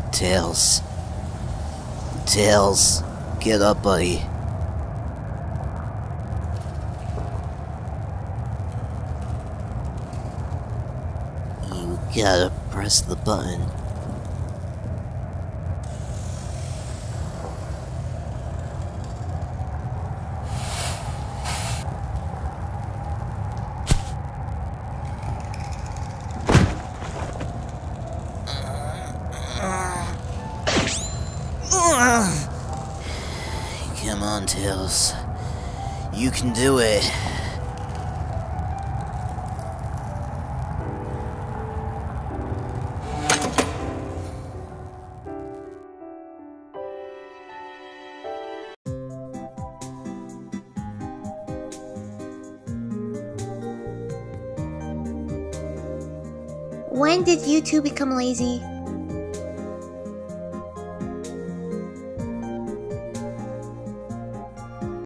Tails. Tails, get up, buddy. You gotta press the button. Come on, Tails. You can do it. When did you two become lazy?